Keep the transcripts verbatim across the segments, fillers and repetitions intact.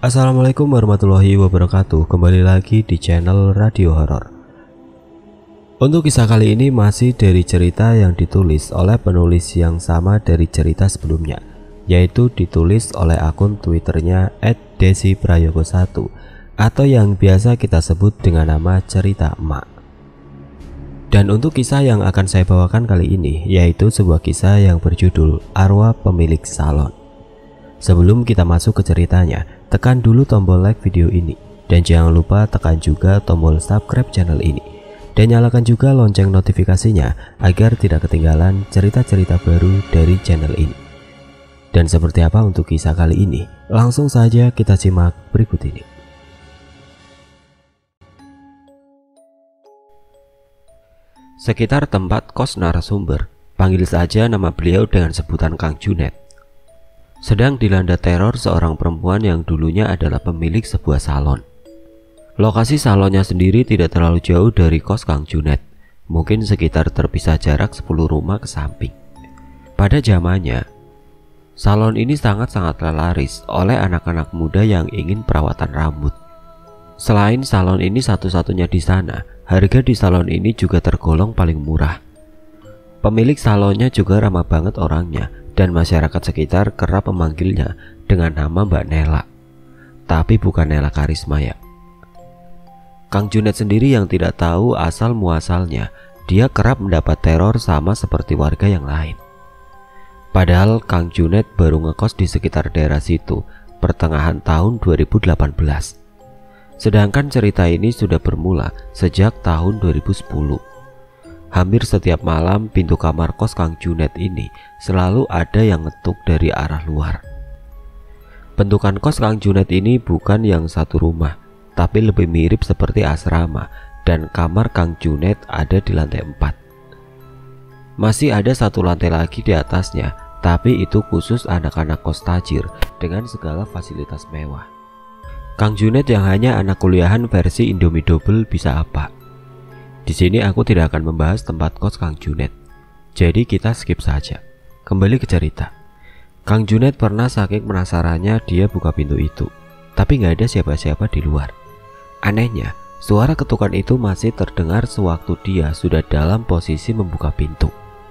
Assalamualaikum warahmatullahi wabarakatuh. Kembali lagi di channel Radio Horor. Untuk kisah kali ini masih dari cerita yang ditulis oleh penulis yang sama dari cerita sebelumnya, yaitu ditulis oleh akun Twitternya et desi prayogo satu atau yang biasa kita sebut dengan nama Cerita Emak. Dan untuk kisah yang akan saya bawakan kali ini yaitu sebuah kisah yang berjudul Arwah Pemilik Salon. Sebelum kita masuk ke ceritanya, tekan dulu tombol like video ini dan jangan lupa tekan juga tombol subscribe channel ini dan nyalakan juga lonceng notifikasinya agar tidak ketinggalan cerita-cerita baru dari channel ini. Dan seperti apa untuk kisah kali ini? Langsung saja kita simak berikut ini. Sekitar tempat kos narasumber, panggil saja nama beliau dengan sebutan Kang Junet, sedang dilanda teror seorang perempuan yang dulunya adalah pemilik sebuah salon. Lokasi salonnya sendiri tidak terlalu jauh dari kos Kang Junet, mungkin sekitar terpisah jarak sepuluh rumah ke samping. Pada zamannya, salon ini sangat-sangat laris oleh anak-anak muda yang ingin perawatan rambut. Selain salon ini satu-satunya di sana, harga di salon ini juga tergolong paling murah. Pemilik salonnya juga ramah banget orangnya, dan masyarakat sekitar kerap memanggilnya dengan nama Mbak Nela, tapi bukan Nela Karisma ya. Kang Junet sendiri yang tidak tahu asal muasalnya, dia kerap mendapat teror sama seperti warga yang lain. Padahal Kang Junet baru ngekos di sekitar daerah situ pertengahan tahun dua ribu delapan belas. Sedangkan cerita ini sudah bermula sejak tahun dua ribu sepuluh. Hampir setiap malam pintu kamar kos Kang Junet ini selalu ada yang ngetuk dari arah luar. Bentukan kos Kang Junet ini bukan yang satu rumah, tapi lebih mirip seperti asrama, dan kamar Kang Junet ada di lantai empat. Masih ada satu lantai lagi di atasnya, tapi itu khusus anak-anak kos tajir dengan segala fasilitas mewah. Kang Junet yang hanya anak kuliahan versi Indomie Double bisa apa? Di sini aku tidak akan membahas tempat kos Kang Junet, jadi kita skip saja. Kembali ke cerita. Kang Junet pernah saking penasarannya dia buka pintu itu, tapi nggak ada siapa-siapa di luar. Anehnya, suara ketukan itu masih terdengar sewaktu dia sudah dalam posisi membuka pintu.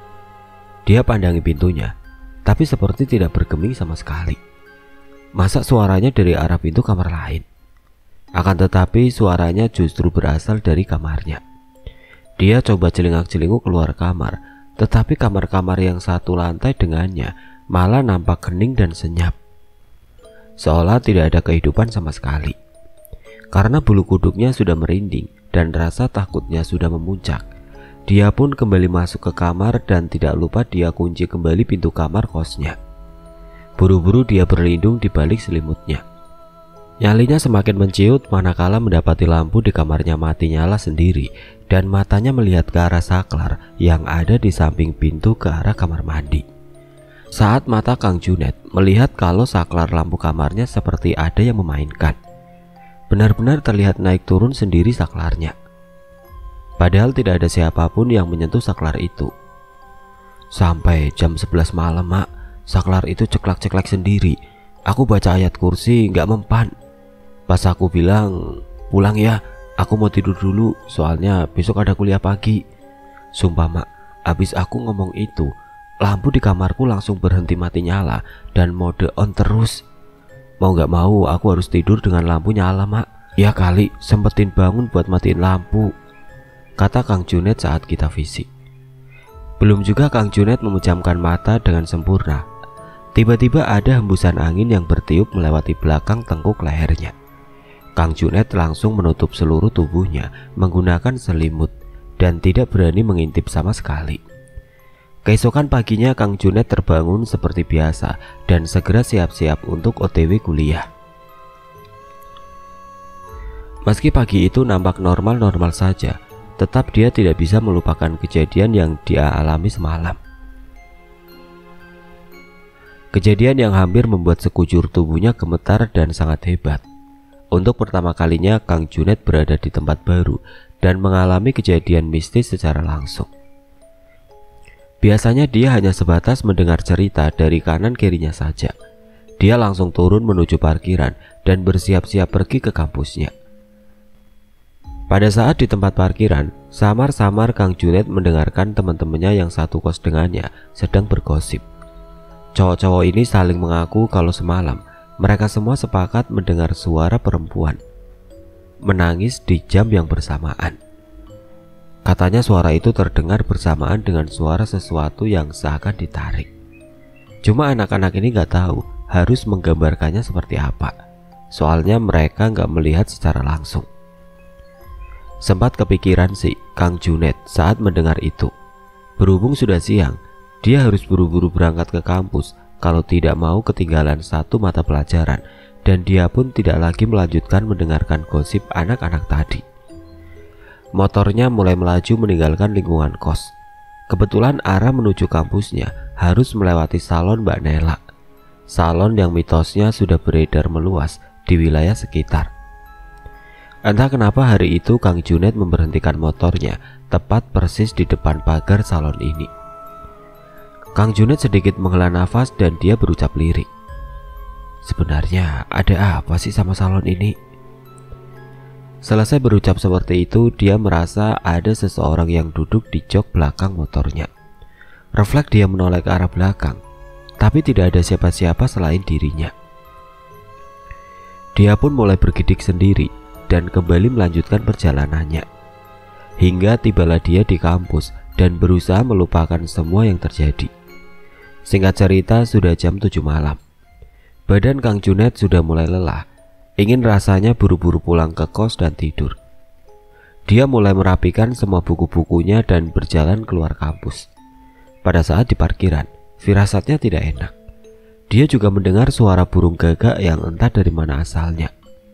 Dia pandangi pintunya, tapi seperti tidak bergeming sama sekali. Masa suaranya dari arah pintu kamar lain? Akan tetapi suaranya justru berasal dari kamarnya. Dia coba celingak-celinguk keluar kamar, tetapi kamar-kamar yang satu lantai dengannya malah nampak hening dan senyap, seolah tidak ada kehidupan sama sekali. Karena bulu kuduknya sudah merinding dan rasa takutnya sudah memuncak, dia pun kembali masuk ke kamar dan tidak lupa dia kunci kembali pintu kamar kosnya. Buru-buru dia berlindung di balik selimutnya. Nyalinya semakin menciut manakala mendapati lampu di kamarnya mati nyala sendiri dan matanya melihat ke arah saklar yang ada di samping pintu ke arah kamar mandi. Saat mata Kang Junet melihat kalau saklar lampu kamarnya seperti ada yang memainkan. Benar-benar terlihat naik turun sendiri saklarnya. Padahal tidak ada siapapun yang menyentuh saklar itu. Sampai jam sebelas malam, Mak, saklar itu ceklak-ceklak sendiri. Aku baca ayat kursi nggak mempan. Pas aku bilang pulang ya, aku mau tidur dulu soalnya besok ada kuliah pagi. Sumpah Mak, abis aku ngomong itu, lampu di kamarku langsung berhenti mati nyala dan mode on terus. Mau gak mau aku harus tidur dengan lampu nyala Mak. Ya kali sempetin bangun buat matiin lampu, kata Kang Junet saat kita visik. Belum juga Kang Junet memejamkan mata dengan sempurna, tiba-tiba ada hembusan angin yang bertiup melewati belakang tengkuk lehernya. Kang Junet langsung menutup seluruh tubuhnya menggunakan selimut dan tidak berani mengintip sama sekali. Keesokan paginya Kang Junet terbangun seperti biasa dan segera siap-siap untuk O T W kuliah. Meski pagi itu nampak normal-normal saja, tetap dia tidak bisa melupakan kejadian yang dia alami semalam. Kejadian yang hampir membuat sekujur tubuhnya gemetar dan sangat hebat. Untuk pertama kalinya Kang Junet berada di tempat baru dan mengalami kejadian mistis secara langsung. Biasanya dia hanya sebatas mendengar cerita dari kanan kirinya saja. Dia langsung turun menuju parkiran dan bersiap-siap pergi ke kampusnya. Pada saat di tempat parkiran, samar-samar Kang Junet mendengarkan teman-temannya yang satu kos dengannya sedang bergosip. Cowok-cowok ini saling mengaku kalau semalam mereka semua sepakat mendengar suara perempuan menangis di jam yang bersamaan. Katanya suara itu terdengar bersamaan dengan suara sesuatu yang seakan ditarik. Cuma anak-anak ini nggak tahu harus menggambarkannya seperti apa. Soalnya mereka nggak melihat secara langsung. Sempat kepikiran sih Kang Junet saat mendengar itu. Berhubung sudah siang, dia harus buru-buru berangkat ke kampus kalau tidak mau ketinggalan satu mata pelajaran, dan dia pun tidak lagi melanjutkan mendengarkan gosip anak-anak tadi. Motornya mulai melaju meninggalkan lingkungan kos. Kebetulan arah menuju kampusnya harus melewati salon Mbak Nela, salon yang mitosnya sudah beredar meluas di wilayah sekitar. Entah kenapa hari itu Kang Junet memberhentikan motornya tepat persis di depan pagar salon ini. Kang Junet sedikit menghela nafas dan dia berucap lirik. Sebenarnya ada apa sih sama salon ini? Selesai berucap seperti itu, dia merasa ada seseorang yang duduk di jok belakang motornya. Refleks dia menoleh ke arah belakang, tapi tidak ada siapa-siapa selain dirinya. Dia pun mulai bergidik sendiri dan kembali melanjutkan perjalanannya. Hingga tibalah dia di kampus dan berusaha melupakan semua yang terjadi. Singkat cerita, sudah jam tujuh malam. Badan Kang Junet sudah mulai lelah. Ingin rasanya buru-buru pulang ke kos dan tidur. Dia mulai merapikan semua buku-bukunya dan berjalan keluar kampus. Pada saat di parkiran, firasatnya tidak enak. Dia juga mendengar suara burung gagak yang entah dari mana asalnya.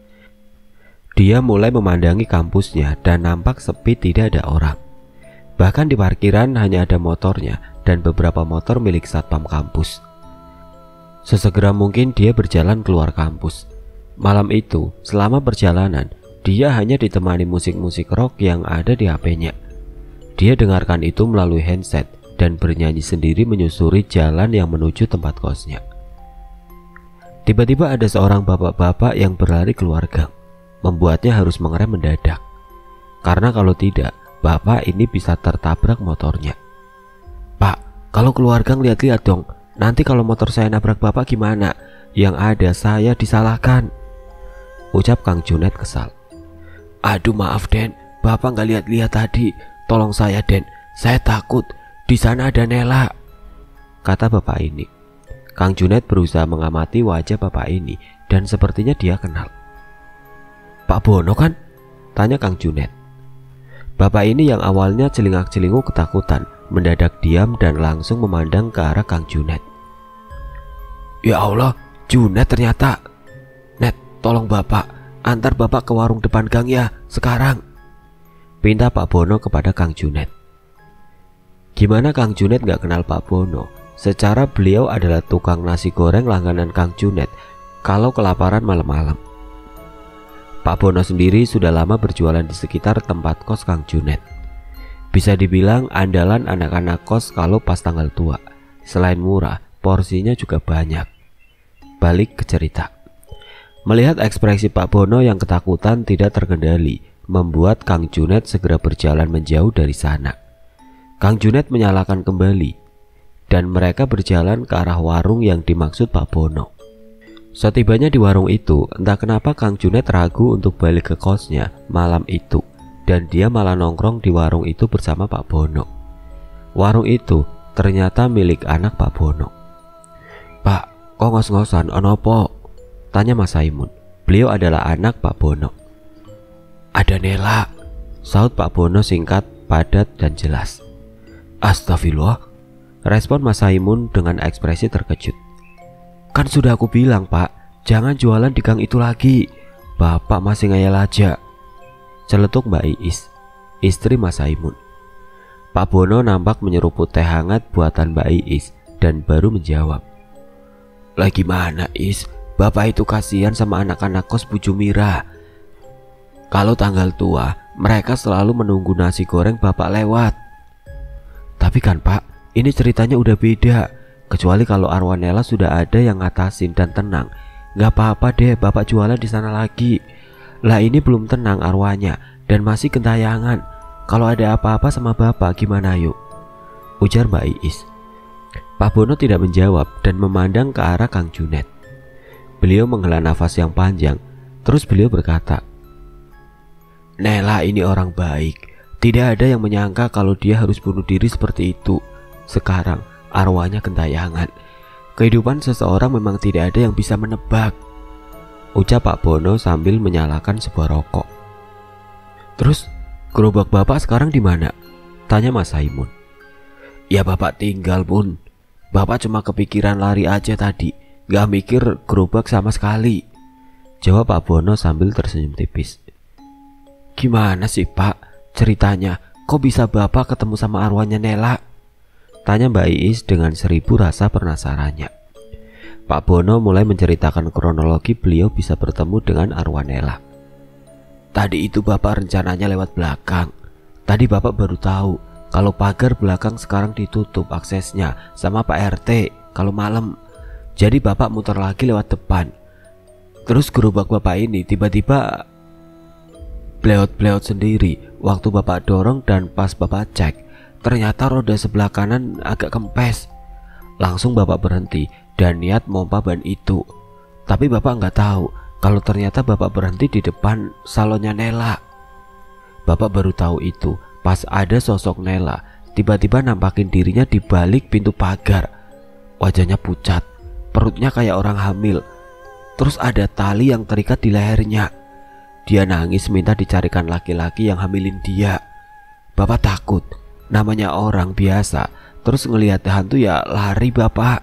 Dia mulai memandangi kampusnya dan nampak sepi, tidak ada orang. Bahkan di parkiran hanya ada motornya dan beberapa motor milik satpam kampus. Sesegera mungkin dia berjalan keluar kampus. Malam itu, selama perjalanan, dia hanya ditemani musik-musik rock yang ada di H P-nya. Dia dengarkan itu melalui handset dan bernyanyi sendiri menyusuri jalan yang menuju tempat kosnya. Tiba-tiba ada seorang bapak-bapak yang berlari keluar gang, membuatnya harus mengerem mendadak. Karena kalau tidak, bapak ini bisa tertabrak motornya. "Pak, kalau keluar gang lihat-lihat dong. Nanti kalau motor saya nabrak bapak gimana? Yang ada saya disalahkan," ucap Kang Junet kesal. "Aduh maaf Den, bapak nggak lihat-lihat tadi. Tolong saya Den, saya takut. Di sana ada Nela," kata bapak ini. Kang Junet berusaha mengamati wajah bapak ini dan sepertinya dia kenal. "Pak Bono kan?" tanya Kang Junet. Bapak ini yang awalnya celingak-celinguk ketakutan mendadak diam dan langsung memandang ke arah Kang Junet. "Ya Allah, Junet ternyata. Net, tolong bapak, antar bapak ke warung depan gang ya, sekarang," pinta Pak Bono kepada Kang Junet. Gimana Kang Junet gak kenal Pak Bono? Secara beliau adalah tukang nasi goreng langganan Kang Junet kalau kelaparan malam-malam. Pak Bono sendiri sudah lama berjualan di sekitar tempat kos Kang Junet. Bisa dibilang andalan anak-anak kos kalau pas tanggal tua. Selain murah, porsinya juga banyak. Balik ke cerita. Melihat ekspresi Pak Bono yang ketakutan tidak terkendali, membuat Kang Junet segera berjalan menjauh dari sana. Kang Junet menyalakan kembali, dan mereka berjalan ke arah warung yang dimaksud Pak Bono. Setibanya di warung itu, entah kenapa Kang Junet ragu untuk balik ke kosnya malam itu, dan dia malah nongkrong di warung itu bersama Pak Bono. Warung itu ternyata milik anak Pak Bono. "Pak, kok ngos-ngosan onopo?" tanya Mas Saimun. Beliau adalah anak Pak Bono. "Ada Nela," saut Pak Bono singkat, padat, dan jelas. "Astagfirullah," respon Mas Saimun dengan ekspresi terkejut. "Kan sudah aku bilang Pak, jangan jualan di gang itu lagi. Bapak masih ngayal aja," celetuk Mbak Iis, istri Mas Saimun. Pak Bono nampak menyeruput teh hangat buatan Mbak Iis dan baru menjawab, "Lah gimana Is, bapak itu kasihan sama anak-anak kos Bu Jumira. Kalau tanggal tua, mereka selalu menunggu nasi goreng bapak lewat." "Tapi kan Pak, ini ceritanya udah beda. Kecuali kalau arwah Nela sudah ada yang ngatasin dan tenang. Gak apa-apa deh, bapak jualan di sana lagi. Lah ini belum tenang arwahnya dan masih gentayangan. Kalau ada apa-apa sama bapak gimana yuk? Ujar Mbak Iis. Pak Bono tidak menjawab dan memandang ke arah Kang Junet. Beliau menghela nafas yang panjang. Terus beliau berkata, Nela ini orang baik. Tidak ada yang menyangka kalau dia harus bunuh diri seperti itu. Sekarang arwahnya gentayangan. Kehidupan seseorang memang tidak ada yang bisa menebak, ucap Pak Bono sambil menyalakan sebuah rokok. Terus gerobak bapak sekarang di mana? Tanya Mas Saimun. Ya bapak tinggal pun. Bapak cuma kepikiran lari aja tadi, gak mikir gerobak sama sekali, jawab Pak Bono sambil tersenyum tipis. Gimana sih pak ceritanya? Kok bisa bapak ketemu sama arwahnya Nela? Tanya Mbak Iis dengan seribu rasa penasarannya. Pak Bono mulai menceritakan kronologi beliau bisa bertemu dengan arwah Nela. Tadi itu bapak rencananya lewat belakang. Tadi bapak baru tahu kalau pagar belakang sekarang ditutup aksesnya sama Pak R T kalau malam. Jadi bapak muter lagi lewat depan. Terus gerobak bapak ini tiba-tiba bleot-bleot sendiri waktu bapak dorong, dan pas bapak cek ternyata roda sebelah kanan agak kempes. Langsung bapak berhenti dan niat mompa ban itu. Tapi bapak nggak tahu kalau ternyata bapak berhenti di depan salonnya Nela. Bapak baru tahu itu pas ada sosok Nela tiba-tiba nampakin dirinya di balik pintu pagar. Wajahnya pucat, perutnya kayak orang hamil. Terus ada tali yang terikat di lehernya. Dia nangis minta dicarikan laki-laki yang hamilin dia. Bapak takut. Namanya orang biasa, terus ngelihat hantu ya lari bapak.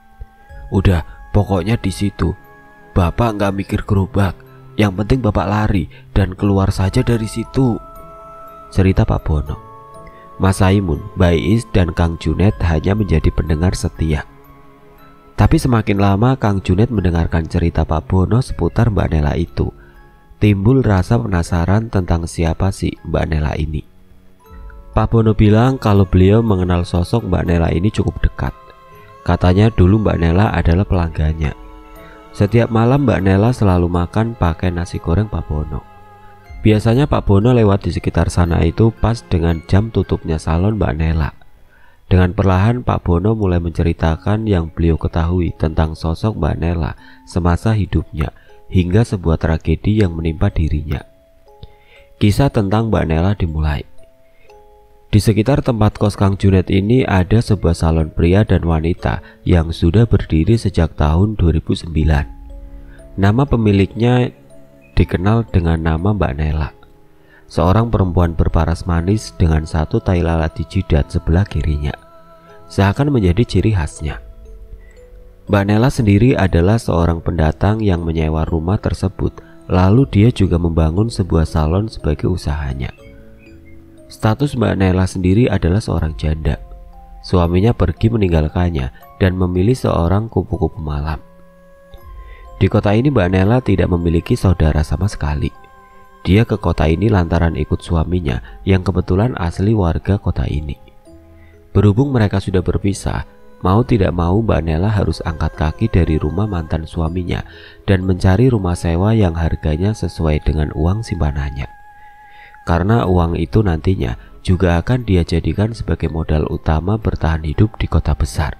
Udah, pokoknya di situ bapak nggak mikir gerobak, yang penting bapak lari dan keluar saja dari situ, cerita Pak Bono. Mas Saimun, Mbak Iis dan Kang Junet hanya menjadi pendengar setia. Tapi semakin lama Kang Junet mendengarkan cerita Pak Bono seputar Mbak Nela itu, timbul rasa penasaran tentang siapa sih Mbak Nela ini. Pak Bono bilang kalau beliau mengenal sosok Mbak Nela ini cukup dekat. Katanya dulu Mbak Nela adalah pelanggannya. Setiap malam Mbak Nela selalu makan pakai nasi goreng Pak Bono. Biasanya Pak Bono lewat di sekitar sana itu pas dengan jam tutupnya salon Mbak Nela. Dengan perlahan Pak Bono mulai menceritakan yang beliau ketahui tentang sosok Mbak Nela semasa hidupnya hingga sebuah tragedi yang menimpa dirinya. Kisah tentang Mbak Nela dimulai. Di sekitar tempat kos Kang Junet ini ada sebuah salon pria dan wanita yang sudah berdiri sejak tahun dua ribu sembilan. Nama pemiliknya dikenal dengan nama Mbak Nela, seorang perempuan berparas manis dengan satu tai lalat di jidat sebelah kirinya, seakan menjadi ciri khasnya. Mbak Nela sendiri adalah seorang pendatang yang menyewa rumah tersebut, lalu dia juga membangun sebuah salon sebagai usahanya. Status Mbak Nela sendiri adalah seorang janda. Suaminya pergi meninggalkannya dan memilih seorang kupu-kupu malam. Di kota ini Mbak Nela tidak memiliki saudara sama sekali. Dia ke kota ini lantaran ikut suaminya yang kebetulan asli warga kota ini. Berhubung mereka sudah berpisah, mau tidak mau Mbak Nela harus angkat kaki dari rumah mantan suaminya dan mencari rumah sewa yang harganya sesuai dengan uang simpanannya. Karena uang itu nantinya juga akan dia jadikan sebagai modal utama bertahan hidup di kota besar.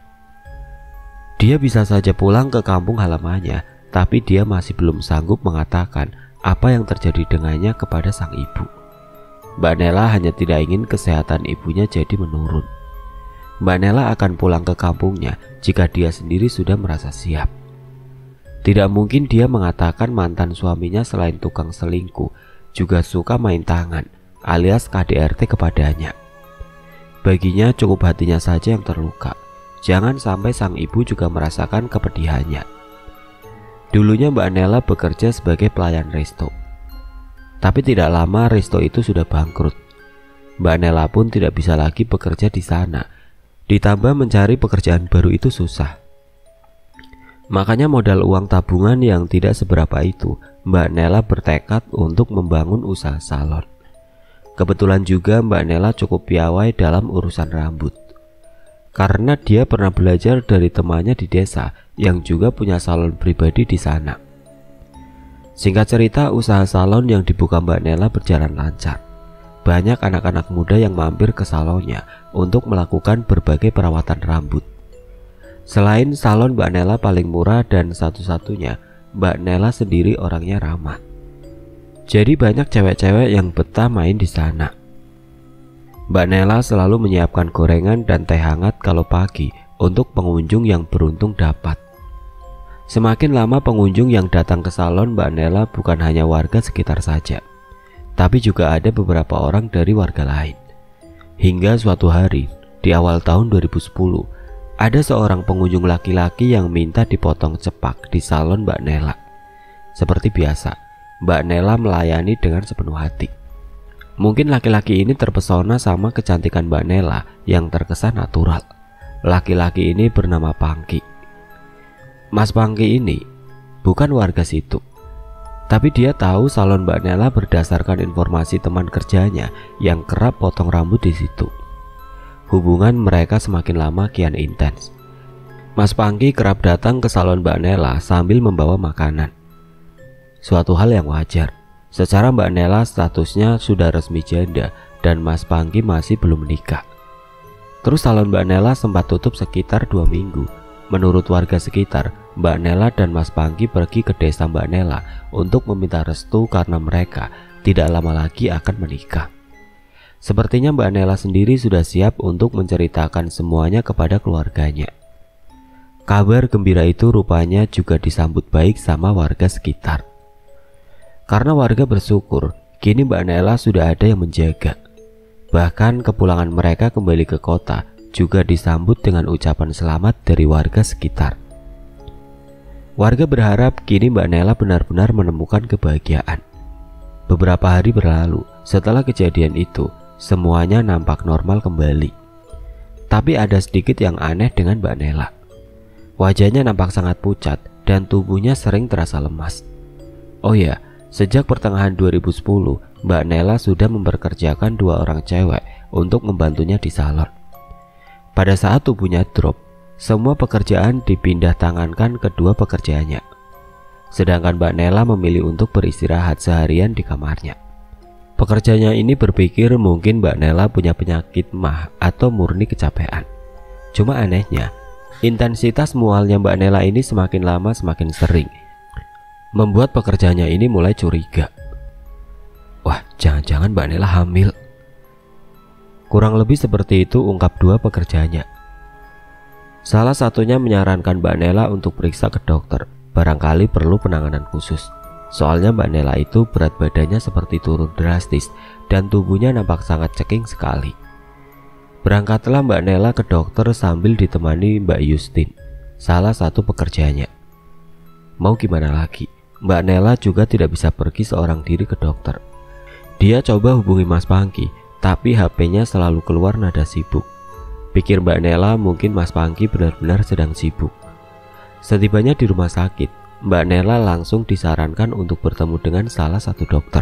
Dia bisa saja pulang ke kampung halamannya, tapi dia masih belum sanggup mengatakan apa yang terjadi dengannya kepada sang ibu. Mbak Nela hanya tidak ingin kesehatan ibunya jadi menurun. Mbak Nela akan pulang ke kampungnya jika dia sendiri sudah merasa siap. Tidak mungkin dia mengatakan mantan suaminya selain tukang selingkuh juga suka main tangan alias K D R T kepadanya. Baginya cukup hatinya saja yang terluka. Jangan sampai sang ibu juga merasakan kepedihannya. Dulunya Mbak Nela bekerja sebagai pelayan resto. Tapi tidak lama resto itu sudah bangkrut. Mbak Nela pun tidak bisa lagi bekerja di sana. Ditambah mencari pekerjaan baru itu susah. Makanya modal uang tabungan yang tidak seberapa itu, Mbak Nela bertekad untuk membangun usaha salon. Kebetulan juga Mbak Nela cukup piawai dalam urusan rambut. karena dia pernah belajar dari temannya di desa yang juga punya salon pribadi di sana. Singkat cerita, usaha salon yang dibuka Mbak Nela berjalan lancar. Banyak anak-anak muda yang mampir ke salonnya untuk melakukan berbagai perawatan rambut. Selain salon Mbak Nela paling murah dan satu-satunya, Mbak Nela sendiri orangnya ramah. Jadi banyak cewek-cewek yang betah main di sana. Mbak Nela selalu menyiapkan gorengan dan teh hangat kalau pagi untuk pengunjung yang beruntung dapat. Semakin lama pengunjung yang datang ke salon Mbak Nela bukan hanya warga sekitar saja, tapi juga ada beberapa orang dari warga lain. Hingga suatu hari, di awal tahun dua ribu sepuluh, ada seorang pengunjung laki-laki yang minta dipotong cepak di salon Mbak Nela. Seperti biasa, Mbak Nela melayani dengan sepenuh hati. Mungkin laki-laki ini terpesona sama kecantikan Mbak Nela yang terkesan natural. Laki-laki ini bernama Pangki. Mas Pangki ini bukan warga situ, tapi dia tahu salon Mbak Nela berdasarkan informasi teman kerjanya yang kerap potong rambut di situ. Hubungan mereka semakin lama kian intens. Mas Pangki kerap datang ke salon Mbak Nela sambil membawa makanan. Suatu hal yang wajar. Secara Mbak Nela statusnya sudah resmi janda dan Mas Pangki masih belum menikah. Terus salon Mbak Nela sempat tutup sekitar dua minggu. Menurut warga sekitar, Mbak Nela dan Mas Pangki pergi ke desa Mbak Nela untuk meminta restu karena mereka tidak lama lagi akan menikah. Sepertinya Mbak Nela sendiri sudah siap untuk menceritakan semuanya kepada keluarganya. Kabar gembira itu rupanya juga disambut baik sama warga sekitar. Karena warga bersyukur, kini Mbak Nela sudah ada yang menjaga. Bahkan kepulangan mereka kembali ke kota juga disambut dengan ucapan selamat dari warga sekitar. Warga berharap kini Mbak Nela benar-benar menemukan kebahagiaan. Beberapa hari berlalu setelah kejadian itu, semuanya nampak normal kembali. Tapi ada sedikit yang aneh dengan Mbak Nela. Wajahnya nampak sangat pucat dan tubuhnya sering terasa lemas. Oh ya, sejak pertengahan dua ribu sepuluh, Mbak Nela sudah memperkerjakan dua orang cewek untuk membantunya di salon. Pada saat tubuhnya drop, semua pekerjaan dipindah tangankan kedua pekerjaannya. Sedangkan Mbak Nela memilih untuk beristirahat seharian di kamarnya. Pekerjanya ini berpikir mungkin Mbak Nela punya penyakit mah atau murni kecapean. Cuma anehnya, intensitas mualnya Mbak Nela ini semakin lama semakin sering, membuat pekerjanya ini mulai curiga. Wah, jangan-jangan Mbak Nela hamil. Kurang lebih seperti itu ungkap dua pekerjanya. Salah satunya menyarankan Mbak Nela untuk periksa ke dokter, barangkali perlu penanganan khusus. Soalnya Mbak Nela itu berat badannya seperti turun drastis dan tubuhnya nampak sangat ceking sekali. Berangkatlah Mbak Nela ke dokter sambil ditemani Mbak Yustin, salah satu pekerjanya. Mau gimana lagi, Mbak Nela juga tidak bisa pergi seorang diri ke dokter. Dia coba hubungi Mas Pangki, tapi H P-nya selalu keluar nada sibuk. Pikir Mbak Nela mungkin Mas Pangki benar-benar sedang sibuk. Setibanya di rumah sakit, Mbak Nela langsung disarankan untuk bertemu dengan salah satu dokter.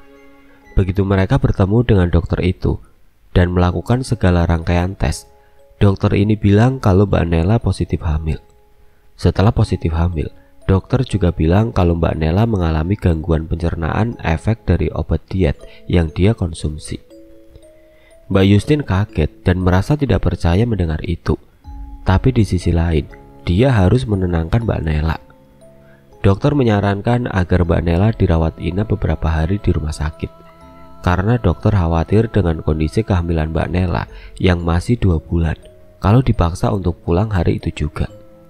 Begitu mereka bertemu dengan dokter itu dan melakukan segala rangkaian tes, dokter ini bilang kalau Mbak Nela positif hamil. Setelah positif hamil, dokter juga bilang kalau Mbak Nela mengalami gangguan pencernaan efek dari obat diet yang dia konsumsi. Mbak Yustin kaget dan merasa tidak percaya mendengar itu. Tapi di sisi lain, dia harus menenangkan Mbak Nela. Dokter menyarankan agar Mbak Nela dirawat inap beberapa hari di rumah sakit, karena dokter khawatir dengan kondisi kehamilan Mbak Nela yang masih dua bulan kalau dipaksa untuk pulang hari itu juga.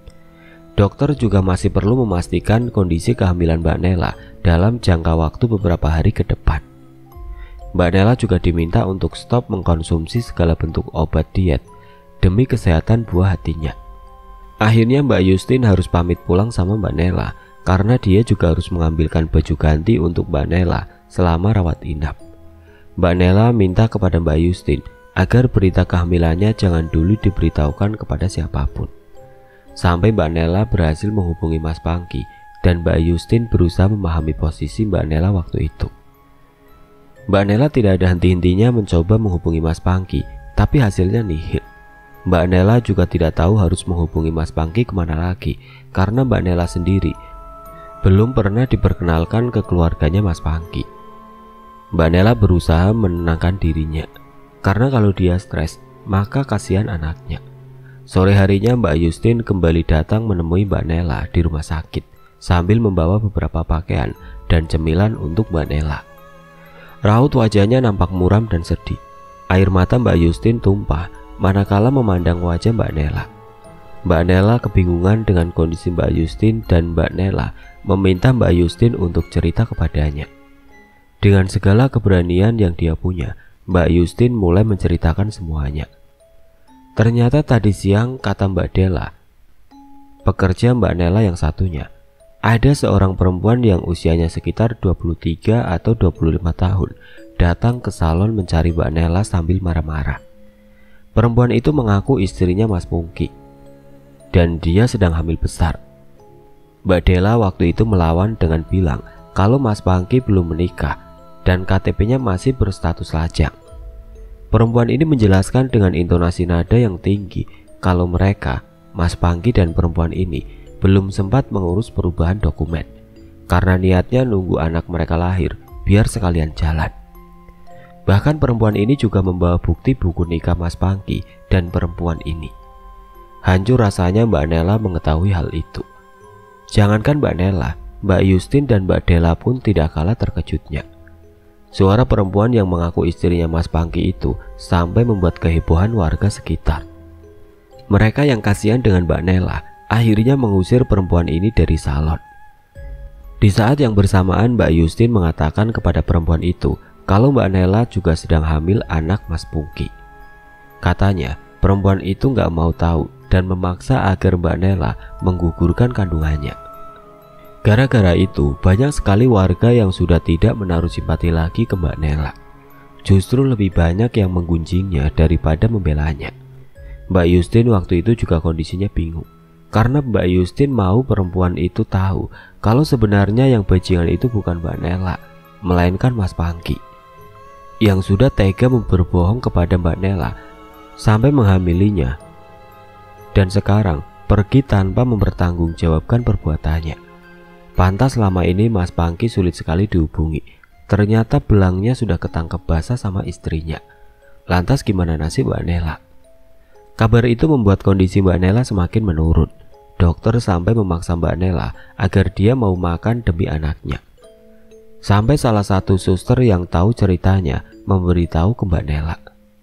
Dokter juga masih perlu memastikan kondisi kehamilan Mbak Nela dalam jangka waktu beberapa hari ke depan. Mbak Nela juga diminta untuk stop mengkonsumsi segala bentuk obat diet demi kesehatan buah hatinya. Akhirnya Mbak Yustin harus pamit pulang sama Mbak Nela karena dia juga harus mengambilkan baju ganti untuk Mbak Nela selama rawat inap. Mbak Nela minta kepada Mbak Yustin agar berita kehamilannya jangan dulu diberitahukan kepada siapapun. Sampai Mbak Nela berhasil menghubungi Mas Pangki dan Mbak Yustin berusaha memahami posisi Mbak Nela waktu itu. Mbak Nela tidak ada henti-hentinya mencoba menghubungi Mas Pangki, tapi hasilnya nihil. Mbak Nela juga tidak tahu harus menghubungi Mas Pangky kemana lagi, karena Mbak Nela sendiri belum pernah diperkenalkan ke keluarganya Mas Pangky. Mbak Nela berusaha menenangkan dirinya, karena kalau dia stres, maka kasihan anaknya. Sore harinya Mbak Yustin kembali datang menemui Mbak Nela di rumah sakit, sambil membawa beberapa pakaian dan cemilan untuk Mbak Nela. Raut wajahnya nampak muram dan sedih. Air mata Mbak Yustin tumpah manakala memandang wajah Mbak Nela. Mbak Nela kebingungan dengan kondisi Mbak Yustin dan Mbak Nela meminta Mbak Yustin untuk cerita kepadanya. Dengan segala keberanian yang dia punya, Mbak Yustin mulai menceritakan semuanya. Ternyata tadi siang, kata Mbak Dela, pekerja Mbak Nela yang satunya, ada seorang perempuan yang usianya sekitar dua puluh tiga atau dua puluh lima tahun datang ke salon mencari Mbak Nela sambil marah-marah. Perempuan itu mengaku istrinya Mas Pungki dan dia sedang hamil besar. Mbak Dela waktu itu melawan dengan bilang kalau Mas Pangky belum menikah dan K T P-nya masih berstatus lajang. Perempuan ini menjelaskan dengan intonasi nada yang tinggi kalau mereka, Mas Pangky dan perempuan ini, belum sempat mengurus perubahan dokumen karena niatnya nunggu anak mereka lahir biar sekalian jalan. Bahkan perempuan ini juga membawa bukti buku nikah Mas Pangky dan perempuan ini. Hancur rasanya Mbak Nela mengetahui hal itu. Jangankan Mbak Nela, Mbak Yustin dan Mbak Dela pun tidak kalah terkejutnya. Suara perempuan yang mengaku istrinya Mas Pangky itu sampai membuat kehebohan warga sekitar. Mereka yang kasihan dengan Mbak Nela akhirnya mengusir perempuan ini dari salon. Di saat yang bersamaan Mbak Yustin mengatakan kepada perempuan itu kalau Mbak Nela juga sedang hamil anak Mas Pungki. Katanya perempuan itu nggak mau tahu dan memaksa agar Mbak Nela menggugurkan kandungannya. Gara-gara itu banyak sekali warga yang sudah tidak menaruh simpati lagi ke Mbak Nela. Justru lebih banyak yang menggunjingnya daripada membelanya. Mbak Yustin waktu itu juga kondisinya bingung, karena Mbak Yustin mau perempuan itu tahu kalau sebenarnya yang bajingan itu bukan Mbak Nela, melainkan Mas Pangky, yang sudah tega berbohong kepada Mbak Nela sampai menghamilinya, dan sekarang pergi tanpa mempertanggungjawabkan perbuatannya. Pantas selama ini Mas Pangky sulit sekali dihubungi. Ternyata belangnya sudah ketangkep basah sama istrinya. Lantas gimana nasib Mbak Nela? Kabar itu membuat kondisi Mbak Nela semakin menurun. Dokter sampai memaksa Mbak Nela agar dia mau makan demi anaknya. Sampai salah satu suster yang tahu ceritanya memberitahu ke Mbak Nela,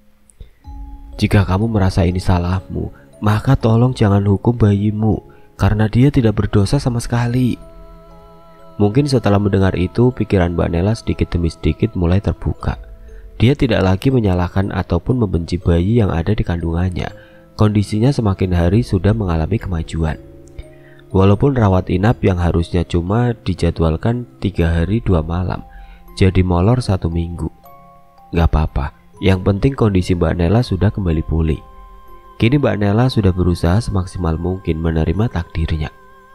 "Jika kamu merasa ini salahmu, maka tolong jangan hukum bayimu, karena dia tidak berdosa sama sekali." Mungkin setelah mendengar itu, pikiran Mbak Nela sedikit demi sedikit mulai terbuka. Dia tidak lagi menyalahkan ataupun membenci bayi yang ada di kandungannya. Kondisinya semakin hari sudah mengalami kemajuan. Walaupun rawat inap yang harusnya cuma dijadwalkan tiga hari dua malam, jadi molor satu minggu. Gak apa-apa, yang penting kondisi Mbak Nela sudah kembali pulih. Kini Mbak Nela sudah berusaha semaksimal mungkin menerima takdirnya.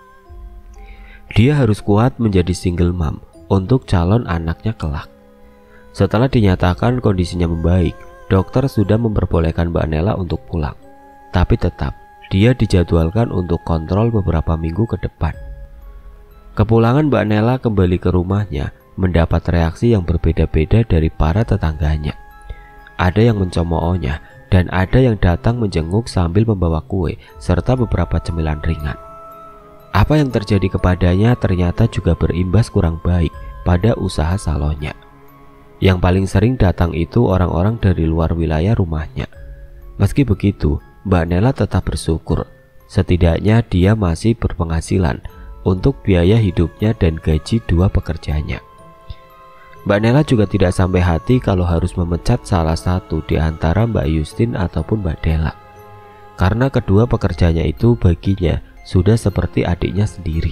Dia harus kuat menjadi single mom untuk calon anaknya kelak. Setelah dinyatakan kondisinya membaik, dokter sudah memperbolehkan Mbak Nela untuk pulang. Tapi tetap, dia dijadwalkan untuk kontrol beberapa minggu ke depan. Kepulangan Mbak Nela kembali ke rumahnya mendapat reaksi yang berbeda-beda dari para tetangganya. Ada yang mencemoohnya dan ada yang datang menjenguk sambil membawa kue serta beberapa cemilan ringan. Apa yang terjadi kepadanya ternyata juga berimbas kurang baik pada usaha salonnya. Yang paling sering datang itu orang-orang dari luar wilayah rumahnya. Meski begitu, Mbak Nela tetap bersyukur. Setidaknya dia masih berpenghasilan untuk biaya hidupnya dan gaji dua pekerjanya. Mbak Nela juga tidak sampai hati kalau harus memecat salah satu di antara Mbak Yustin ataupun Mbak Dela, karena kedua pekerjanya itu baginya sudah seperti adiknya sendiri.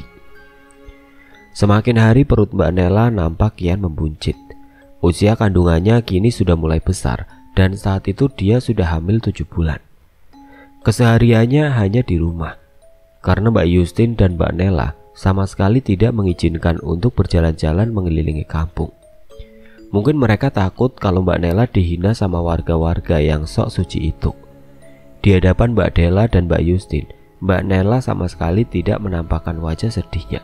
Semakin hari perut Mbak Nela nampak kian membuncit. Usia kandungannya kini sudah mulai besar dan saat itu dia sudah hamil tujuh bulan. Kesehariannya hanya di rumah, karena Mbak Yustin dan Mbak Nela sama sekali tidak mengizinkan untuk berjalan-jalan mengelilingi kampung. Mungkin mereka takut kalau Mbak Nela dihina sama warga-warga yang sok suci itu. Di hadapan Mbak Della dan Mbak Yustin, Mbak Nela sama sekali tidak menampakkan wajah sedihnya.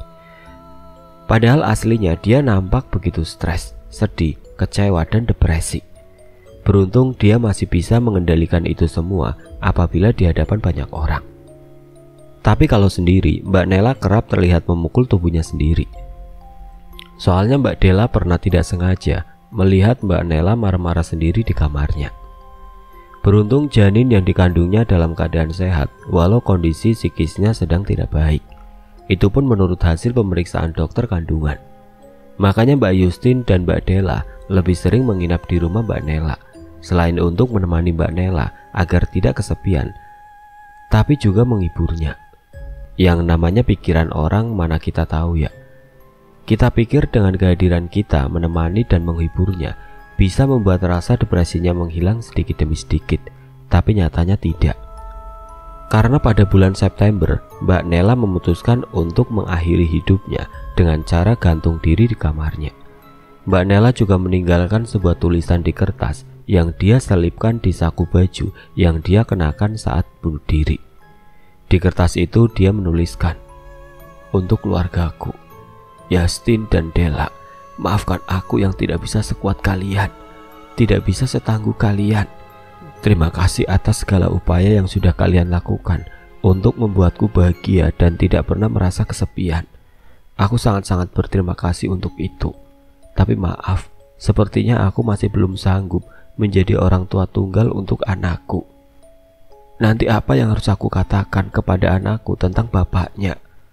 Padahal aslinya dia nampak begitu stres, sedih, kecewa, dan depresi. Beruntung dia masih bisa mengendalikan itu semua apabila di hadapan banyak orang. Tapi kalau sendiri, Mbak Nela kerap terlihat memukul tubuhnya sendiri. Soalnya Mbak Della pernah tidak sengaja melihat Mbak Nela marah-marah sendiri di kamarnya. Beruntung janin yang dikandungnya dalam keadaan sehat, walau kondisi psikisnya sedang tidak baik. Itu pun menurut hasil pemeriksaan dokter kandungan. Makanya Mbak Yustin dan Mbak Della lebih sering menginap di rumah Mbak Nela, selain untuk menemani Mbak Nela agar tidak kesepian, tapi juga menghiburnya. Yang namanya pikiran orang mana kita tahu ya. Kita pikir dengan kehadiran kita menemani dan menghiburnya bisa membuat rasa depresinya menghilang sedikit demi sedikit, tapi nyatanya tidak. Karena pada bulan September, Mbak Nela memutuskan untuk mengakhiri hidupnya dengan cara gantung diri di kamarnya. Mbak Nela juga meninggalkan sebuah tulisan di kertas yang dia selipkan di saku baju yang dia kenakan saat bunuh diri. Di kertas itu dia menuliskan, "Untuk keluargaku, Yustin dan Della, maafkan aku yang tidak bisa sekuat kalian, tidak bisa setangguh kalian. Terima kasih atas segala upaya yang sudah kalian lakukan untuk membuatku bahagia dan tidak pernah merasa kesepian. Aku sangat-sangat berterima kasih untuk itu. Tapi maaf, sepertinya aku masih belum sanggup menjadi orang tua tunggal untuk anakku. Nanti apa yang harus aku katakan kepada anakku tentang bapaknya?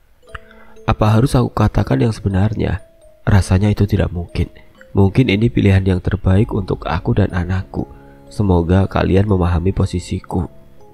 Apa harus aku katakan yang sebenarnya? Rasanya itu tidak mungkin. Mungkin ini pilihan yang terbaik untuk aku dan anakku. Semoga kalian memahami posisiku."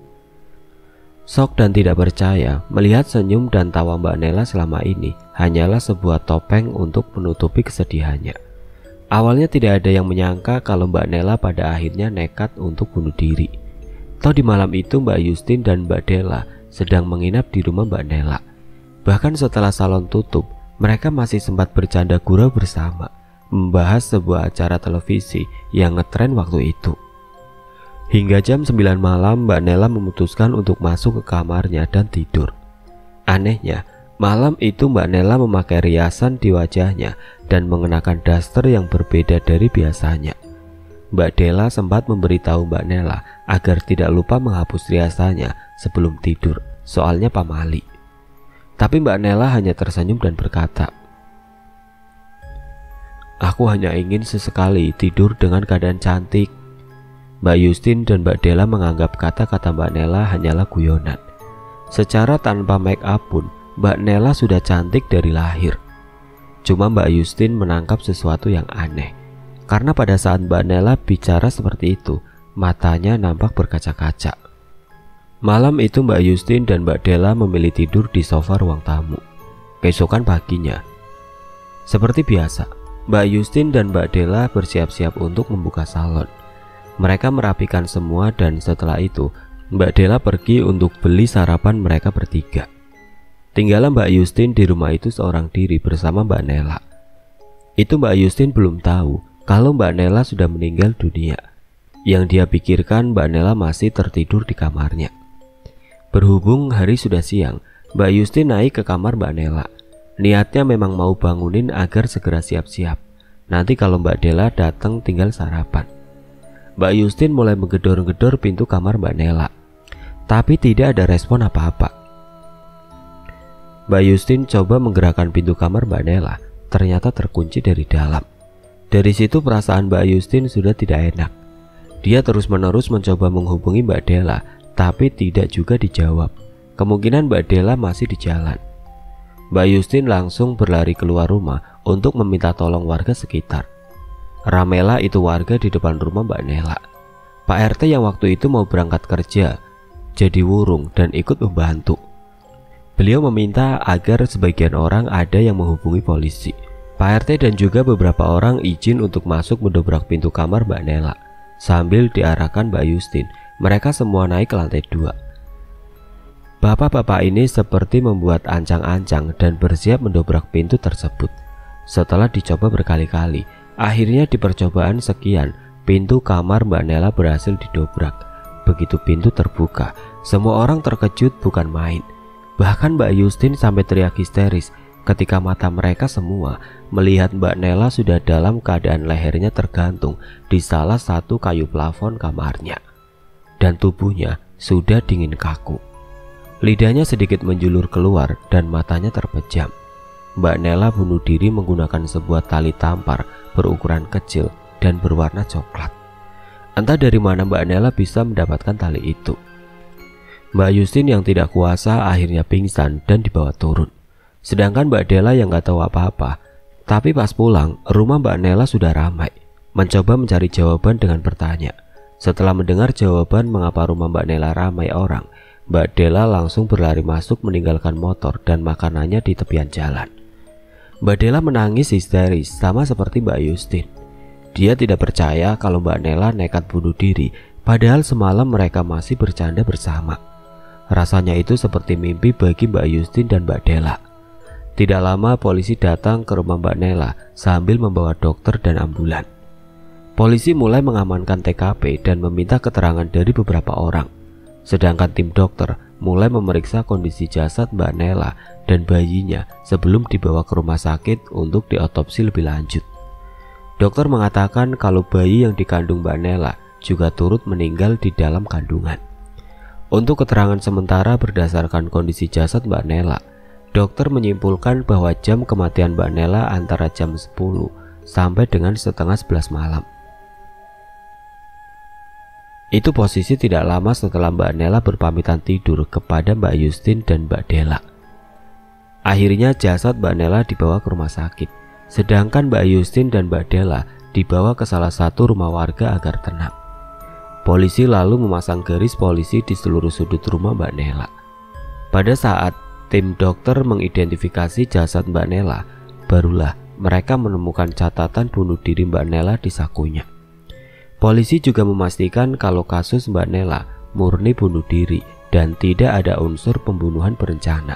Sok dan tidak percaya melihat senyum dan tawa Mbak Nela selama ini hanyalah sebuah topeng untuk menutupi kesedihannya. Awalnya tidak ada yang menyangka kalau Mbak Nela pada akhirnya nekat untuk bunuh diri. Toh di malam itu Mbak Yustin dan Mbak Della sedang menginap di rumah Mbak Nela. Bahkan setelah salon tutup, mereka masih sempat bercanda gurau bersama, membahas sebuah acara televisi yang ngetren waktu itu. Hingga jam sembilan malam Mbak Nela memutuskan untuk masuk ke kamarnya dan tidur. Anehnya, malam itu Mbak Nela memakai riasan di wajahnya dan mengenakan daster yang berbeda dari biasanya. Mbak Della sempat memberitahu Mbak Nela agar tidak lupa menghapus riasannya sebelum tidur, soalnya pamali. Tapi Mbak Nela hanya tersenyum dan berkata, "Aku hanya ingin sesekali tidur dengan keadaan cantik." Mbak Yustin dan Mbak Della menganggap kata-kata Mbak Nela hanyalah guyonan. Secara tanpa make up pun, Mbak Nela sudah cantik dari lahir. Cuma Mbak Yustin menangkap sesuatu yang aneh. Karena pada saat Mbak Nela bicara seperti itu, matanya nampak berkaca-kaca. Malam itu Mbak Yustin dan Mbak Della memilih tidur di sofa ruang tamu. Keesokan paginya, seperti biasa, Mbak Yustin dan Mbak Della bersiap-siap untuk membuka salon. Mereka merapikan semua dan setelah itu Mbak Della pergi untuk beli sarapan mereka bertiga. Tinggallah Mbak Yustin di rumah itu seorang diri bersama Mbak Nela. Itu Mbak Yustin belum tahu kalau Mbak Nela sudah meninggal dunia. Yang dia pikirkan Mbak Nela masih tertidur di kamarnya. Berhubung hari sudah siang, Mbak Yustin naik ke kamar Mbak Nela. Niatnya memang mau bangunin agar segera siap-siap. Nanti kalau Mbak Della datang tinggal sarapan. Mbak Yustin mulai menggedor-gedor pintu kamar Mbak Nela, tapi tidak ada respon apa-apa. Mbak Yustin coba menggerakkan pintu kamar Mbak Nela, ternyata terkunci dari dalam. Dari situ perasaan Mbak Yustin sudah tidak enak. Dia terus-menerus mencoba menghubungi Mbak Della, tapi tidak juga dijawab. Kemungkinan Mbak Della masih di jalan. Mbak Yustin langsung berlari keluar rumah untuk meminta tolong warga sekitar. Ramelah itu warga di depan rumah Mbak Nela. Pak R T yang waktu itu mau berangkat kerja jadi wurung dan ikut membantu. Beliau meminta agar sebagian orang ada yang menghubungi polisi. Pak R T dan juga beberapa orang izin untuk masuk mendobrak pintu kamar Mbak Nela. Sambil diarahkan Mbak Yustin, mereka semua naik ke lantai dua. Bapak-bapak ini seperti membuat ancang-ancang dan bersiap mendobrak pintu tersebut. Setelah dicoba berkali-kali, akhirnya di percobaan sekian, pintu kamar Mbak Nela berhasil didobrak. Begitu pintu terbuka, semua orang terkejut bukan main. Bahkan Mbak Yustin sampai teriak histeris ketika mata mereka semua melihat Mbak Nela sudah dalam keadaan lehernya tergantung di salah satu kayu plafon kamarnya. Dan tubuhnya sudah dingin kaku. Lidahnya sedikit menjulur keluar dan matanya terpejam. Mbak Nela bunuh diri menggunakan sebuah tali tampar berukuran kecil dan berwarna coklat. Entah dari mana Mbak Nela bisa mendapatkan tali itu. Mbak Yustin yang tidak kuasa akhirnya pingsan dan dibawa turun. Sedangkan Mbak Dela yang gak tahu apa-apa. Tapi pas pulang, rumah Mbak Nela sudah ramai. Mencoba mencari jawaban dengan bertanya. Setelah mendengar jawaban mengapa rumah Mbak Nela ramai orang, Mbak Dela langsung berlari masuk meninggalkan motor dan makanannya di tepian jalan. Mbak Dela menangis histeris sama seperti Mbak Yustin. Dia tidak percaya kalau Mbak Nela nekat bunuh diri, padahal semalam mereka masih bercanda bersama. Rasanya itu seperti mimpi bagi Mbak Yustin dan Mbak Dela. Tidak lama polisi datang ke rumah Mbak Nela sambil membawa dokter dan ambulan. Polisi mulai mengamankan T K P dan meminta keterangan dari beberapa orang. Sedangkan tim dokter mulai memeriksa kondisi jasad Mbak Nela dan bayinya sebelum dibawa ke rumah sakit untuk diotopsi lebih lanjut. Dokter mengatakan kalau bayi yang dikandung Mbak Nela juga turut meninggal di dalam kandungan. Untuk keterangan sementara berdasarkan kondisi jasad Mbak Nela, dokter menyimpulkan bahwa jam kematian Mbak Nela antara jam sepuluh sampai dengan setengah sebelas malam. Itu posisi tidak lama setelah Mbak Nela berpamitan tidur kepada Mbak Yustin dan Mbak Dela. Akhirnya jasad Mbak Nela dibawa ke rumah sakit, sedangkan Mbak Yustin dan Mbak Dela dibawa ke salah satu rumah warga agar tenang. Polisi lalu memasang garis polisi di seluruh sudut rumah Mbak Nela. Pada saat tim dokter mengidentifikasi jasad Mbak Nela, barulah mereka menemukan catatan bunuh diri Mbak Nela di sakunya. Polisi juga memastikan kalau kasus Mbak Nela murni bunuh diri dan tidak ada unsur pembunuhan berencana.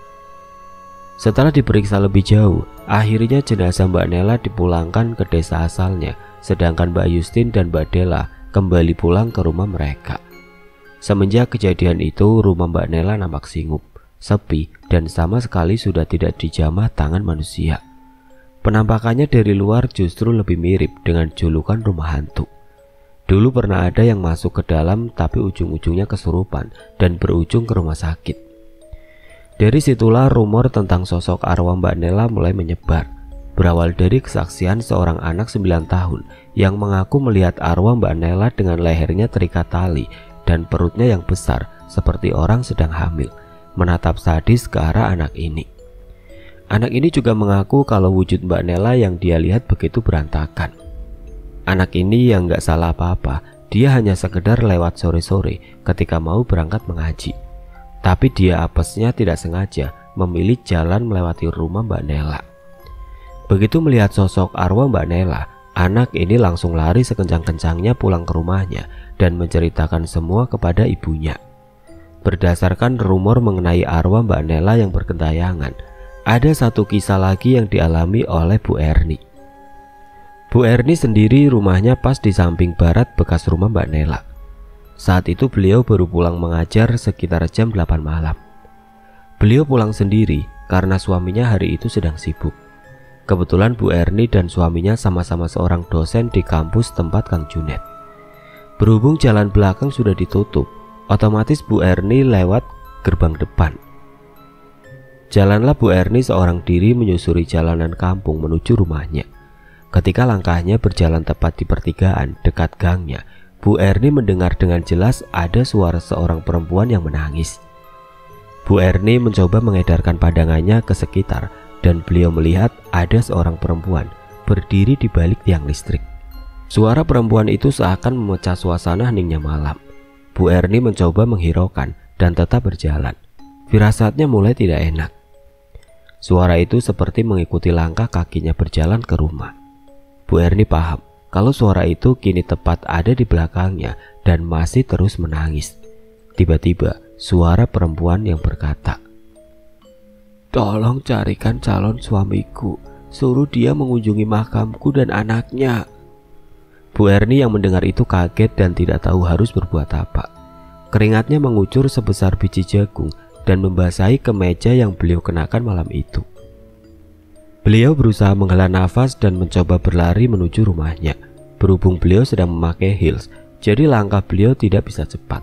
Setelah diperiksa lebih jauh, akhirnya jenazah Mbak Nela dipulangkan ke desa asalnya, sedangkan Mbak Yustin dan Mbak Dela kembali pulang ke rumah mereka. Semenjak kejadian itu, rumah Mbak Nela nampak singup, sepi, dan sama sekali sudah tidak dijamah tangan manusia. Penampakannya dari luar justru lebih mirip dengan julukan rumah hantu. Dulu pernah ada yang masuk ke dalam tapi ujung-ujungnya kesurupan dan berujung ke rumah sakit. Dari situlah rumor tentang sosok arwah Mbak Nela mulai menyebar. Berawal dari kesaksian seorang anak sembilan tahun yang mengaku melihat arwah Mbak Nela dengan lehernya terikat tali dan perutnya yang besar seperti orang sedang hamil, menatap sadis ke arah anak ini. Anak ini juga mengaku kalau wujud Mbak Nela yang dia lihat begitu berantakan. Anak ini yang gak salah apa-apa, dia hanya sekedar lewat sore-sore ketika mau berangkat mengaji. Tapi dia apesnya tidak sengaja memilih jalan melewati rumah Mbak Nela. Begitu melihat sosok arwah Mbak Nela, anak ini langsung lari sekencang-kencangnya pulang ke rumahnya dan menceritakan semua kepada ibunya. Berdasarkan rumor mengenai arwah Mbak Nela yang bergentayangan, ada satu kisah lagi yang dialami oleh Bu Erni. Bu Erni sendiri rumahnya pas di samping barat bekas rumah Mbak Nela. Saat itu beliau baru pulang mengajar sekitar jam delapan malam. Beliau pulang sendiri karena suaminya hari itu sedang sibuk. Kebetulan Bu Erni dan suaminya sama-sama seorang dosen di kampus tempat Kang Junet. Berhubung jalan belakang sudah ditutup, otomatis Bu Erni lewat gerbang depan. Jalanlah Bu Erni seorang diri menyusuri jalanan kampung menuju rumahnya. Ketika langkahnya berjalan tepat di pertigaan dekat gangnya, Bu Erni mendengar dengan jelas ada suara seorang perempuan yang menangis. Bu Erni mencoba mengedarkan pandangannya ke sekitar dan beliau melihat ada seorang perempuan berdiri di balik tiang listrik. Suara perempuan itu seakan memecah suasana heningnya malam. Bu Erni mencoba menghiraukan dan tetap berjalan. Firasatnya mulai tidak enak. Suara itu seperti mengikuti langkah kakinya berjalan ke rumah. Bu Erni paham kalau suara itu kini tepat ada di belakangnya dan masih terus menangis. Tiba-tiba suara perempuan yang berkata, "Tolong carikan calon suamiku, suruh dia mengunjungi makamku dan anaknya." Bu Erni yang mendengar itu kaget dan tidak tahu harus berbuat apa. Keringatnya mengucur sebesar biji jagung dan membasahi kemeja yang beliau kenakan malam itu. Beliau berusaha menghela nafas dan mencoba berlari menuju rumahnya. Berhubung beliau sedang memakai heels, jadi langkah beliau tidak bisa cepat.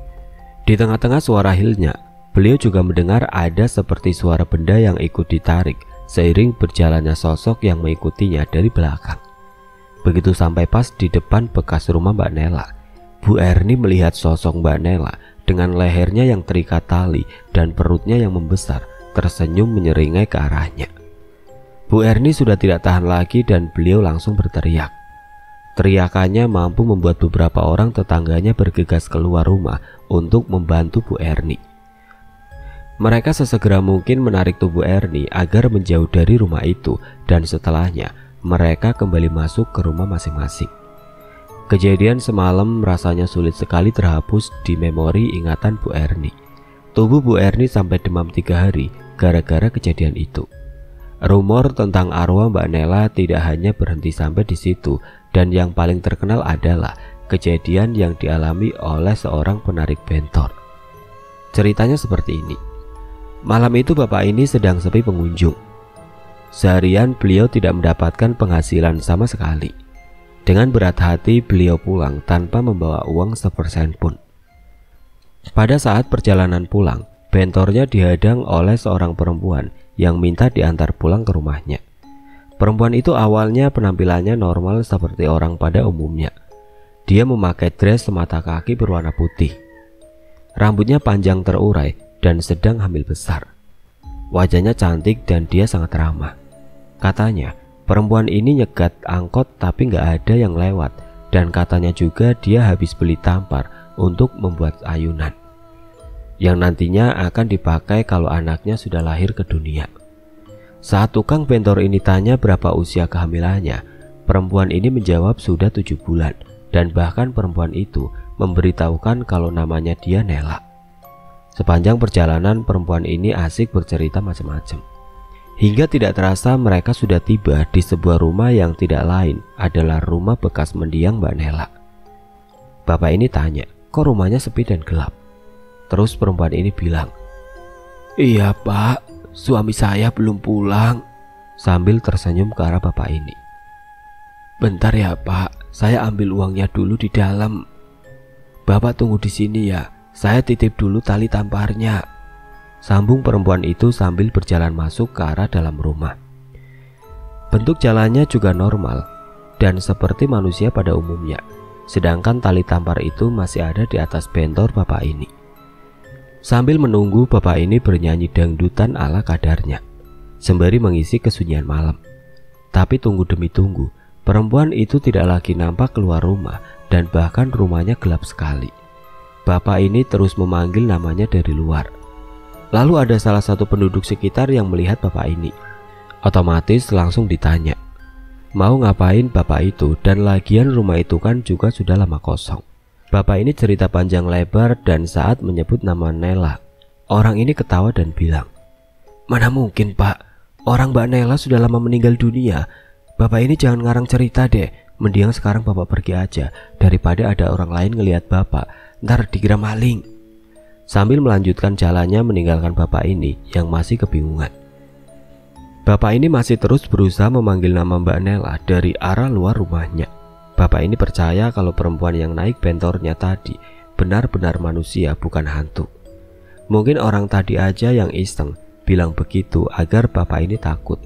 Di tengah-tengah suara heelsnya, beliau juga mendengar ada seperti suara benda yang ikut ditarik seiring berjalannya sosok yang mengikutinya dari belakang. Begitu sampai pas di depan bekas rumah Mbak Nela, Bu Erni melihat sosok Mbak Nela dengan lehernya yang terikat tali dan perutnya yang membesar tersenyum menyeringai ke arahnya. Bu Erni sudah tidak tahan lagi dan beliau langsung berteriak. Teriakannya mampu membuat beberapa orang tetangganya bergegas keluar rumah untuk membantu Bu Erni. Mereka sesegera mungkin menarik tubuh Erni agar menjauh dari rumah itu, dan setelahnya mereka kembali masuk ke rumah masing-masing. Kejadian semalam rasanya sulit sekali terhapus di memori ingatan Bu Erni. Tubuh Bu Erni sampai demam tiga hari gara-gara kejadian itu. Rumor tentang arwah Mbak Nela tidak hanya berhenti sampai di situ, dan yang paling terkenal adalah kejadian yang dialami oleh seorang penarik bentor. Ceritanya seperti ini. Malam itu bapak ini sedang sepi pengunjung. Seharian beliau tidak mendapatkan penghasilan sama sekali. Dengan berat hati beliau pulang tanpa membawa uang sepersen pun. Pada saat perjalanan pulang, bentornya dihadang oleh seorang perempuan yang minta diantar pulang ke rumahnya. Perempuan itu awalnya penampilannya normal seperti orang pada umumnya. Dia memakai dress semata kaki berwarna putih. Rambutnya panjang terurai dan sedang hamil besar. Wajahnya cantik dan dia sangat ramah. Katanya perempuan ini nyegat angkot tapi nggak ada yang lewat, dan katanya juga dia habis beli tampar untuk membuat ayunan yang nantinya akan dipakai kalau anaknya sudah lahir ke dunia. Saat tukang bentor ini tanya berapa usia kehamilannya, perempuan ini menjawab sudah tujuh bulan, dan bahkan perempuan itu memberitahukan kalau namanya dia Nela. Sepanjang perjalanan perempuan ini asik bercerita macam-macam. Hingga tidak terasa mereka sudah tiba di sebuah rumah yang tidak lain adalah rumah bekas mendiang Mbak Nela. Bapak ini tanya, kok rumahnya sepi dan gelap? Terus perempuan ini bilang, "Iya pak, suami saya belum pulang," sambil tersenyum ke arah bapak ini. "Bentar ya pak, saya ambil uangnya dulu di dalam. Bapak tunggu di sini ya, saya titip dulu tali tamparnya," sambung perempuan itu sambil berjalan masuk ke arah dalam rumah. Bentuk jalannya juga normal dan seperti manusia pada umumnya, sedangkan tali tampar itu masih ada di atas bentor bapak ini. Sambil menunggu, bapak ini bernyanyi dangdutan ala kadarnya sembari mengisi kesunyian malam. Tapi tunggu demi tunggu, perempuan itu tidak lagi nampak keluar rumah dan bahkan rumahnya gelap sekali. Bapak ini terus memanggil namanya dari luar. Lalu ada salah satu penduduk sekitar yang melihat bapak ini. Otomatis langsung ditanya, mau ngapain bapak itu, dan lagian rumah itu kan juga sudah lama kosong. Bapak ini cerita panjang lebar, dan saat menyebut nama Nela, orang ini ketawa dan bilang, "Mana mungkin pak, orang Mbak Nela sudah lama meninggal dunia. Bapak ini jangan ngarang cerita deh, mending sekarang bapak pergi aja, daripada ada orang lain ngelihat bapak, ntar dikira maling." Sambil melanjutkan jalannya meninggalkan bapak ini yang masih kebingungan. Bapak ini masih terus berusaha memanggil nama Mbak Nela dari arah luar rumahnya. Bapak ini percaya kalau perempuan yang naik bentornya tadi benar-benar manusia, bukan hantu. Mungkin orang tadi aja yang iseng bilang begitu agar bapak ini takut.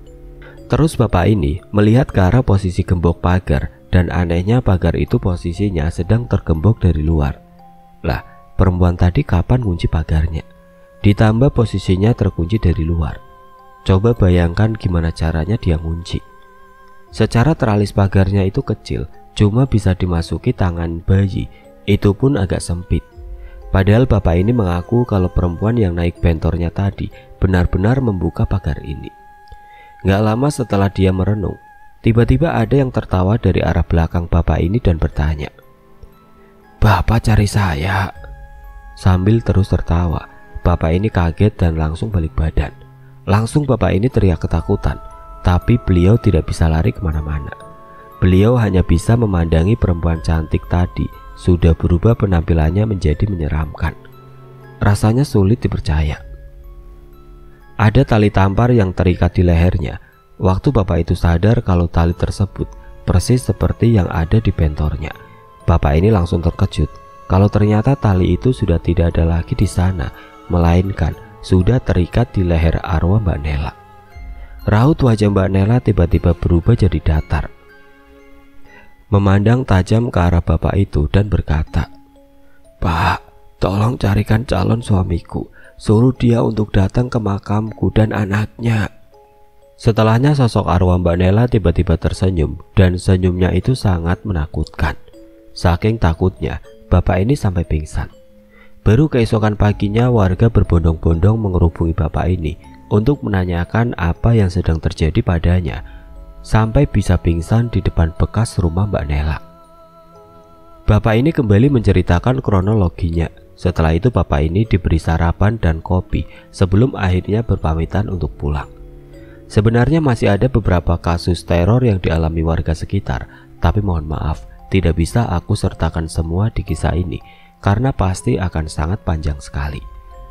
Terus bapak ini melihat ke arah posisi gembok pagar, dan anehnya pagar itu posisinya sedang tergembok dari luar. Lah, perempuan tadi kapan kunci pagarnya? Ditambah posisinya terkunci dari luar. Coba bayangkan gimana caranya dia ngunci. Secara teralis pagarnya itu kecil, cuma bisa dimasuki tangan bayi, itu pun agak sempit. Padahal bapak ini mengaku kalau perempuan yang naik bentornya tadi benar-benar membuka pagar ini. Gak lama setelah dia merenung, tiba-tiba ada yang tertawa dari arah belakang bapak ini dan bertanya, "Bapak cari saya?" Sambil terus tertawa, bapak ini kaget dan langsung balik badan. Langsung bapak ini teriak ketakutan, tapi beliau tidak bisa lari kemana-mana. Beliau hanya bisa memandangi perempuan cantik tadi sudah berubah penampilannya menjadi menyeramkan. Rasanya sulit dipercaya. Ada tali tampar yang terikat di lehernya. Waktu bapak itu sadar kalau tali tersebut persis seperti yang ada di bentornya, bapak ini langsung terkejut kalau ternyata tali itu sudah tidak ada lagi di sana, melainkan sudah terikat di leher arwah Mbak Nela. Raut wajah Mbak Nela tiba-tiba berubah jadi datar, memandang tajam ke arah bapak itu dan berkata, "Pak, tolong carikan calon suamiku. Suruh dia untuk datang ke makamku dan anaknya." Setelahnya sosok arwah Mbak Nela tiba-tiba tersenyum, dan senyumnya itu sangat menakutkan. Saking takutnya, bapak ini sampai pingsan. Baru keesokan paginya warga berbondong-bondong mengerubungi bapak ini untuk menanyakan apa yang sedang terjadi padanya, sampai bisa pingsan di depan bekas rumah Mbak Nela. Bapak ini kembali menceritakan kronologinya. Setelah itu bapak ini diberi sarapan dan kopi sebelum akhirnya berpamitan untuk pulang. Sebenarnya masih ada beberapa kasus teror yang dialami warga sekitar, tapi mohon maaf, tidak bisa aku sertakan semua di kisah ini karena pasti akan sangat panjang sekali.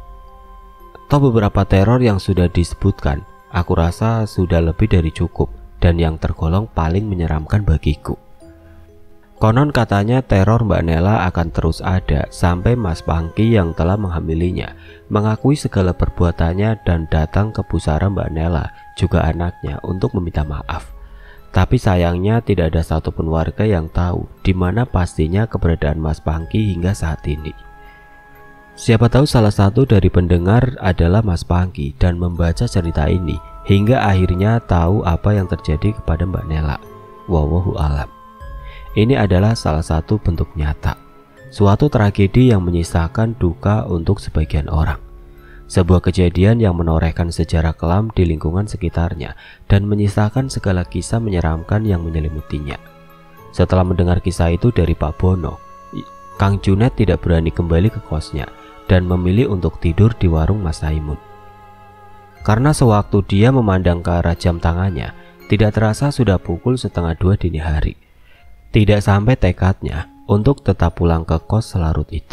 Toh beberapa teror yang sudah disebutkan, aku rasa sudah lebih dari cukup dan yang tergolong paling menyeramkan bagiku. Konon katanya teror Mbak Nela akan terus ada sampai Mas Pangki yang telah menghamilinya mengakui segala perbuatannya dan datang ke pusara Mbak Nela juga anaknya untuk meminta maaf. Tapi sayangnya tidak ada satupun warga yang tahu di mana pastinya keberadaan Mas Pangki hingga saat ini. Siapa tahu salah satu dari pendengar adalah Mas Pangki dan membaca cerita ini hingga akhirnya tahu apa yang terjadi kepada Mbak Nela. Wallahu alam. Ini adalah salah satu bentuk nyata, suatu tragedi yang menyisakan duka untuk sebagian orang. Sebuah kejadian yang menorehkan sejarah kelam di lingkungan sekitarnya dan menyisakan segala kisah menyeramkan yang menyelimutinya. Setelah mendengar kisah itu dari Pak Bono, Kang Junet tidak berani kembali ke kosnya dan memilih untuk tidur di warung Mas Saimun. Karena sewaktu dia memandang ke arah jam tangannya, tidak terasa sudah pukul setengah dua dini hari. Tidak sampai tekadnya untuk tetap pulang ke kos selarut itu.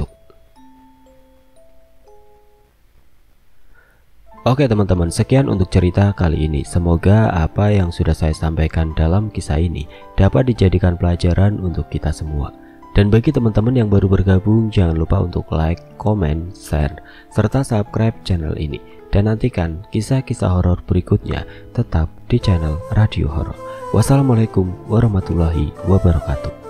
Oke teman-teman, sekian untuk cerita kali ini. Semoga apa yang sudah saya sampaikan dalam kisah ini dapat dijadikan pelajaran untuk kita semua. Dan bagi teman-teman yang baru bergabung, jangan lupa untuk like, comment, share, serta subscribe channel ini. Dan nantikan kisah-kisah horor berikutnya tetap di channel Radio Horor. Wassalamualaikum warahmatullahi wabarakatuh.